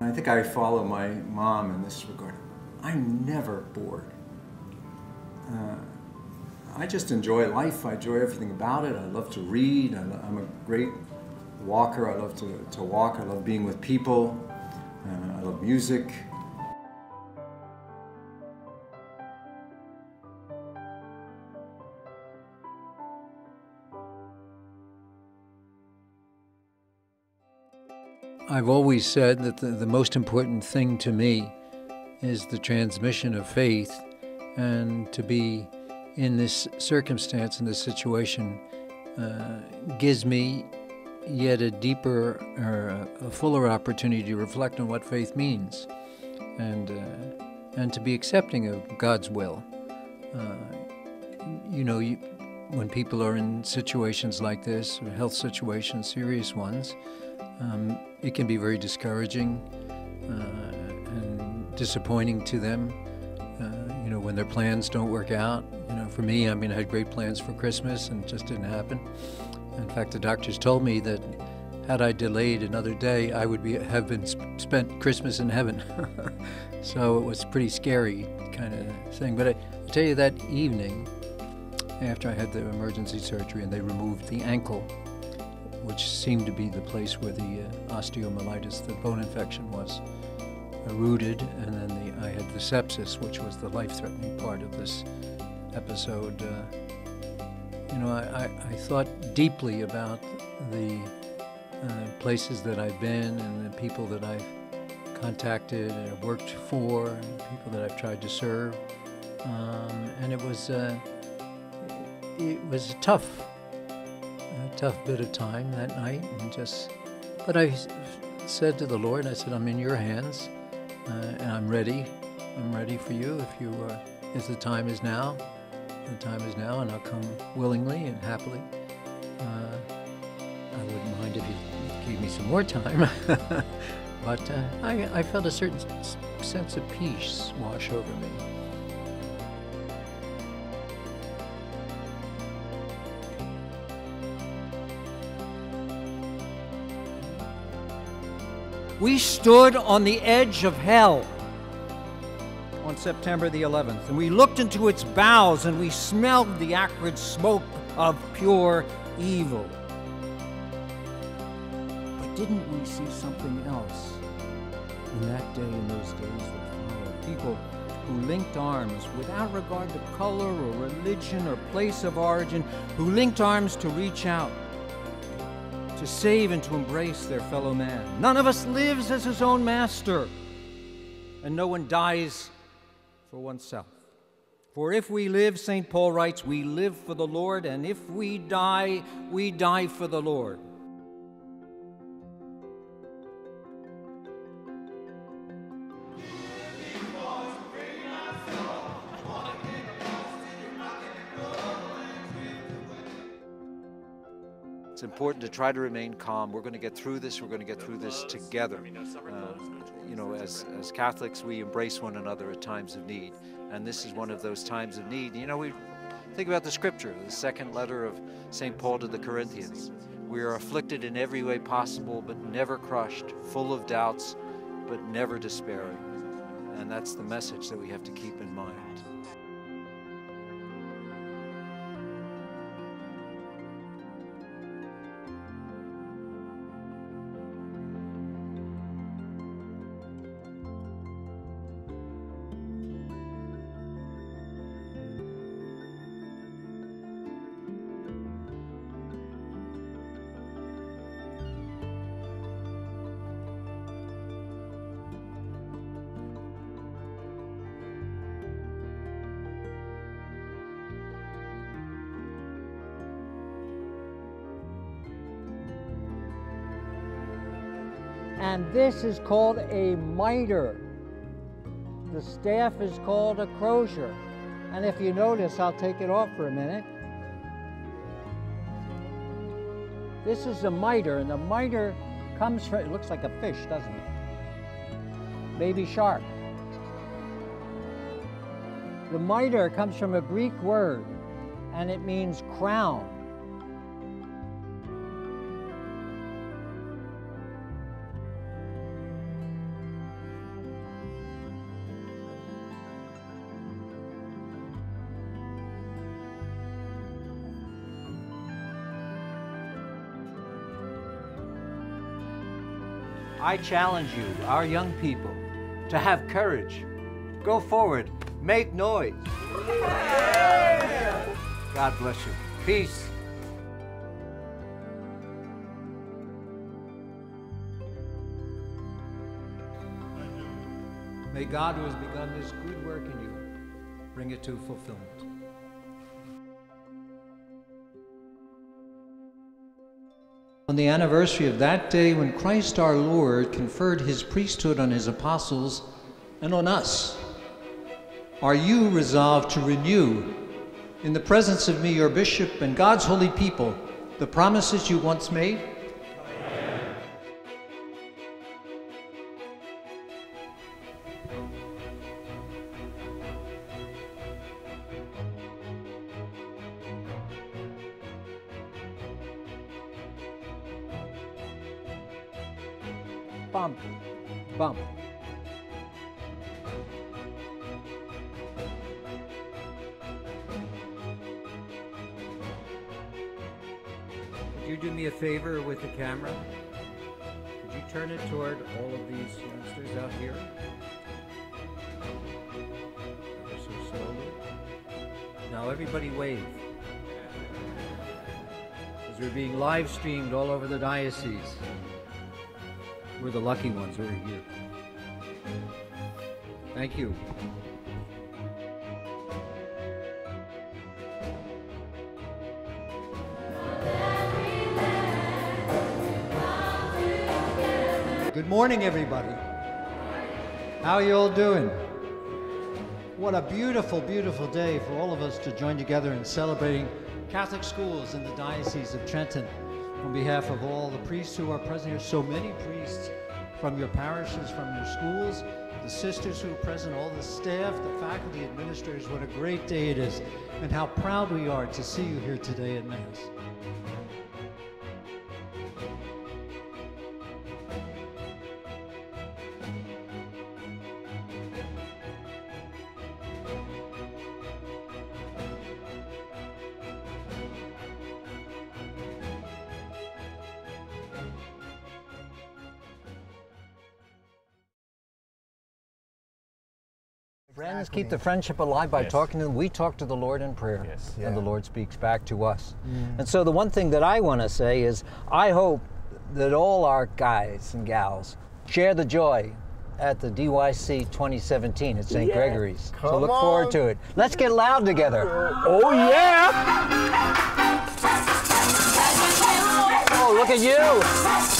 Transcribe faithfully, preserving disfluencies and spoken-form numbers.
I think I follow my mom in this regard. I'm never bored. Uh, I just enjoy life. I enjoy everything about it. I love to read. I lo I'm a great walker. I love to, to walk. I love being with people. Uh, I love music. I've always said that the, the most important thing to me is the transmission of faith, and to be in this circumstance, in this situation, uh, gives me yet a deeper or a fuller opportunity to reflect on what faith means, and, uh, and to be accepting of God's will. Uh, you know, you, when people are in situations like this, or health situations, serious ones, Um, it can be very discouraging uh, and disappointing to them, uh, you know, when their plans don't work out. You know, for me, I mean, I had great plans for Christmas and it just didn't happen. In fact, the doctors told me that had I delayed another day, I would be, have been sp spent Christmas in heaven. So it was a pretty scary kind of thing. But I, I tell you, that evening, after I had the emergency surgery and they removed the ankle, which seemed to be the place where the uh, osteomyelitis, the bone infection, was uh, rooted, and then the, I had the sepsis, which was the life-threatening part of this episode. Uh, you know, I, I, I thought deeply about the uh, places that I've been and the people that I've contacted and worked for, and people that I've tried to serve, um, and it was uh, it was tough. A tough bit of time that night, and just, but I said to the Lord, I said, I'm in your hands, uh, and I'm ready. I'm ready for you. If you, uh, if the time is now, the time is now, and I'll come willingly and happily. Uh, I wouldn't mind if you gave me some more time, but uh, I, I felt a certain sense of peace wash over me. We stood on the edge of hell on September the eleventh, and we looked into its bowels and we smelled the acrid smoke of pure evil. But didn't we see something else in that day, in those days that followed? People who linked arms without regard to color or religion or place of origin, who linked arms to reach out, to save and to embrace their fellow man. None of us lives as his own master, and no one dies for oneself. For if we live, Saint Paul writes, we live for the Lord, and if we die, we die for the Lord. It's important to try to remain calm. We're going to get through this. We're going to get through this together. Uh, you know, as, as Catholics, we embrace one another at times of need. And this is one of those times of need. You know, we think about the scripture, the second letter of Saint Paul to the Corinthians. We are afflicted in every way possible, but never crushed, full of doubts, but never despairing. And that's the message that we have to keep in mind. And this is called a mitre. The staff is called a crosier. And if you notice, I'll take it off for a minute. This is a mitre, and the mitre comes from, it looks like a fish, doesn't it? Baby shark. The mitre comes from a Greek word, and it means crown. I challenge you, our young people, to have courage. Go forward. Make noise. God bless you. Peace. May God, who has begun this good work in you, bring it to fulfillment. On the anniversary of that day when Christ our Lord conferred his priesthood on his apostles and on us, are you resolved to renew, in the presence of me, your bishop, and God's holy people, the promises you once made? Bump, bump. Could you do me a favor with the camera? Could you turn it toward all of these youngsters out here? Ever so slowly. Now everybody wave. As we're being live streamed all over the diocese. We're the lucky ones who are here. Thank you. Good morning, everybody. How are you all doing? What a beautiful, beautiful day for all of us to join together in celebrating Catholic schools in the Diocese of Trenton. On behalf of all the priests who are present here, so many priests from your parishes, from your schools, the sisters who are present, all the staff, the faculty, administrators, what a great day it is, and how proud we are to see you here today at Mass. Friends, keep the friendship alive by yes. talking to them. We talk to the Lord in prayer, yes. yeah. and the Lord speaks back to us. Mm. And so the one thing that I want to say is I hope that all our guys and gals share the joy at the D Y C twenty seventeen at Saint Yeah. Gregory's. Come so look on. forward to it. Let's get loud together. Oh, yeah! Oh, look at you!